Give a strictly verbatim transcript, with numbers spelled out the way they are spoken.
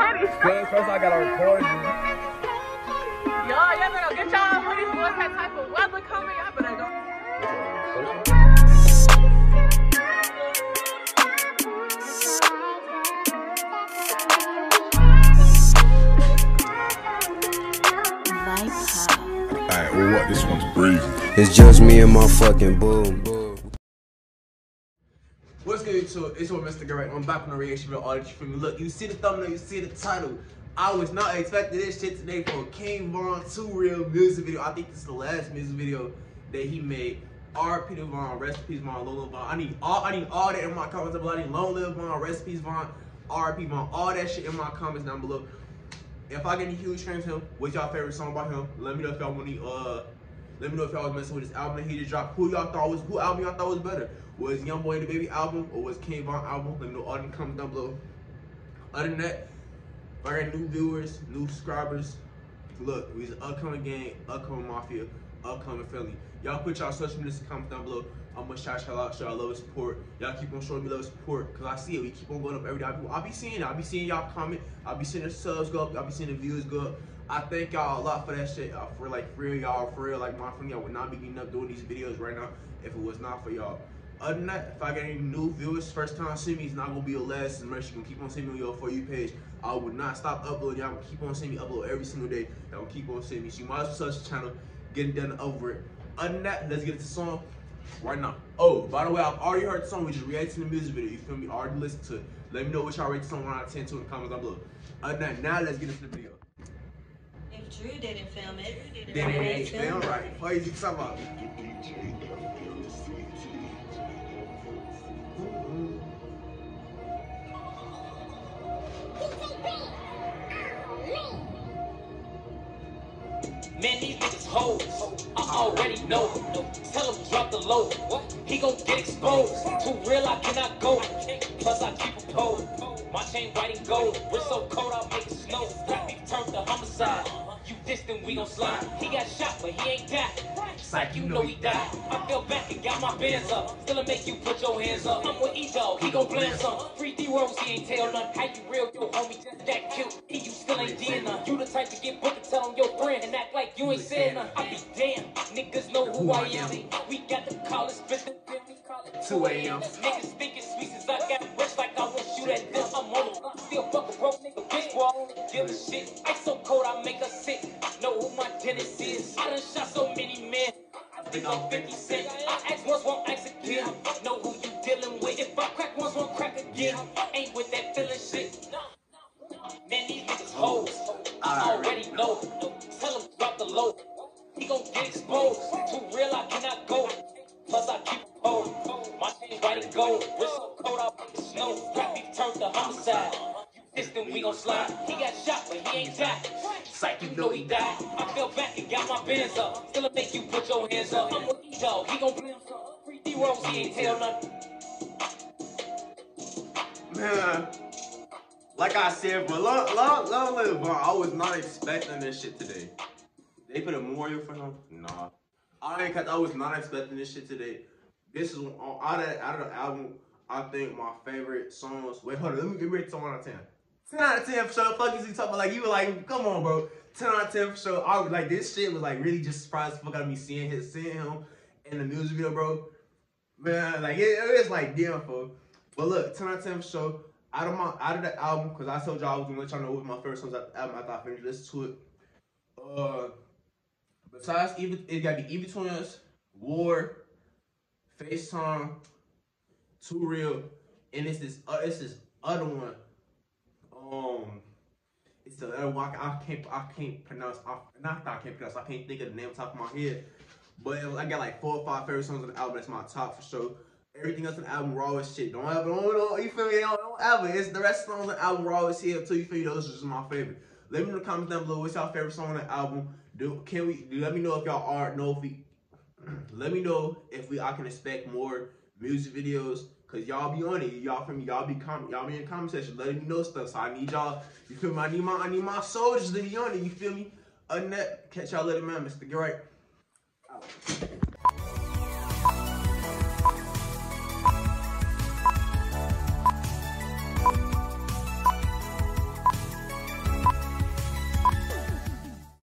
hoodies. First, first I gotta record you. Y'all, y'all better get y'all hoodies. What's that type of weather coming? Y'all better go. Alright, well what? This one's breezy. It's just me and my fucking boom. What's good, YouTube? It's your Mister Garrett. I'm back on the reaction video. All that you feel me. Look, you see the thumbnail, you see the title. I was not expecting this shit today for King Von two Real music video. I think this is the last music video that he made. R P to Von, rest in peace Von, long live Von. I need all I need all that in my comments below. I need long live Von, rest in peace Von, R P Von, all that shit in my comments down below. If I get any huge fans of him, what's y'all favorite song about him? Let me know if y'all want to uh let me know if y'all was messing with this album that he just dropped. Who y'all thought was who album y'all thought was better? Was YoungBoy and the Baby album or was King Von album? Let me know all in the comments down below. Other than that, if I got new viewers, new subscribers, look, we's an upcoming gang, upcoming mafia, upcoming Philly. Y'all put y'all social media in the comments down below. I'm gonna shout y'all out, show y'all love and support. Y'all keep on showing me love and support, cause I see it. We keep on going up every day. I'll be seeing it. I'll be seeing y'all comment. I'll be seeing the subs go up. I'll be seeing the views go up. I thank y'all a lot for that shit. Uh, for like, for real, y'all, for real, like my friend, y'all would not be getting up doing these videos right now if it was not for y'all. Other than that, if I get any new viewers, first time seeing me, it's not gonna be your last. Unless you can keep on seeing me on your For You page. I would not stop uploading. Y'all will keep on seeing me upload every single day. Y'all will keep on seeing me. So you might as well search the channel, get it done and over it. Other than that, let's get into the song right now. Oh, by the way, I've already heard the song. We just reacted to the music video. You feel me? Already listened to it. Let me know what y'all rate the song one out of ten to in the comments down below. Other than that, now let's get into the video. If Drew didn't film it, Then it ain't film right. What is you talking about? Man, these niggas hoes, I already know. Tell him drop the low, he gon' get exposed. Too real, I cannot go. Plus, I keep a pole. My chain white and gold. Wrist so cold, I'll make it snow. Rap beef turned to homicide. You distant, we gon' slide. He got shot, but he ain't died. Psych, you know he died. I fell back and got my bands up. Still make you put your hands up. I'm with E-Dog, he gon' blend some. Free D-Rose, he ain't tell none. How you real, yo, homie, just that cute. E, you still ain't doing none. You the type to get booked and tell him your friend and act like you ain't said none. I be damn, niggas know who I am. We got the callers, spit the two A M Niggas thinking sweet since I got rich like I won't shoot at them. I'm on it. Still fuck a broke nigga, bitch, boy, I only give a shit. Ice so cold, I make her sick. Know who my tennis is. I done shot so many men. I think I'm fifty cent. I ask once, won't ask again. Know who you dealing with. If I crack once, won't crack again. Ain't with that feeling shit. Man, these niggas hoes. I already know. Tell him drop the low. He gon' get exposed. Too real, I cannot go. Plus, I keep a pole. My chain white and gold. Wrist so cold, I'll make it snow. Rap beef turned to homicide. Distant, we gon' slide. He got shot, but he ain't died. Psych, you know he died. I fell back and got my bands up. Still make you put your hands up. I'm with E-Dog, he gon' blend some. Free D-Rose, he ain't tell nothing. Man, like I said, but long, long, long live Von. I was not expecting this shit today. They put a memorial for him? Nah. I ain't, cause I was not expecting this shit today. This is on out of out of the album. I think my favorite songs. Wait, hold on. Let me get ready to one out of ten. ten out of ten for sure. Fuck is he talking about? Like, you were like, come on, bro. ten out of ten for sure. I was like, this shit was like really just surprised fuck out of me seeing his seeing him in the music video, bro. Man, like it, it was like damn, for. But look, ten out of ten for sure. Out of my out of the album, cause I told y'all I was gonna let y'all know what my favorite songs out of the album after I finished listening to it. Uh, besides, even it gotta be Evie Twins, War, FaceTime, Too Real, and it's this uh, it's this other one. Um, it's the other one I, I can't I can't pronounce. I, not that I can't pronounce. I can't think of the name on top of my head. But it, I got like four or five favorite songs on the album. That's my top for sure. Everything else on the album raw as shit. Don't ever, don't, don't, you feel me? Don't, don't ever. It's the rest of the songs on the album raw as hell until you feel me. Those are just my favorite. Let me know in the comments down below. What's y'all favorite song on the album? Do can we? Do, let me know if y'all are know if we. Let me know if we I can expect more music videos. Cause y'all be on it, y'all feel me? Y'all be com y'all be in the comment section letting me know stuff. So I need y'all. You feel me? I need my I need my soldiers to be on it. You feel me? Other than that, catch y'all later, man. Mister Garrett.